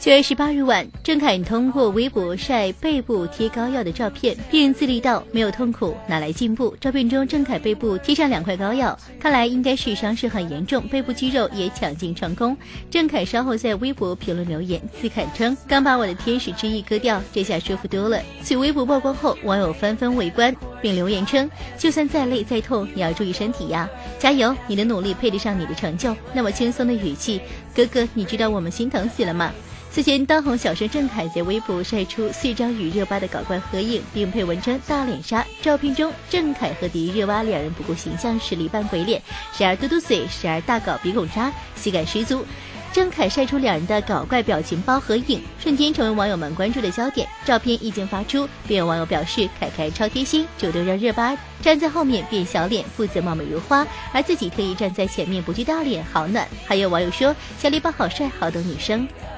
9月18日晚，郑恺通过微博晒背部贴膏药的照片，并自立道没有痛苦，拿来进步。照片中，郑恺背部贴上2块膏药，看来应该是伤势很严重，背部肌肉也抢镜成功。郑恺稍后在微博评论留言自侃称：“刚把我的天使之翼割掉，这下舒服多了。”此微博曝光后，网友纷纷围观，并留言称：“就算再累再痛，也要注意身体呀，加油！你的努力配得上你的成就。”那么轻松的语气，哥哥，你知道我们心疼死了吗？此前当红小生郑恺在微博晒出4张与热巴的搞怪合影，并配文称大脸杀。照片中，郑恺和迪丽热巴两人不顾形象实力扮鬼脸，时而嘟嘟嘴，时而大搞鼻孔渣，喜感十足。郑恺晒出两人的搞怪表情包合影，瞬间成为网友们关注的焦点。照片一经发出，便有网友表示凯凯超贴心，主动让热巴站在后面变小脸，负责貌美如花，而自己特意站在前面不去大脸，好暖。还有网友说小丽宝好帅，好懂女生。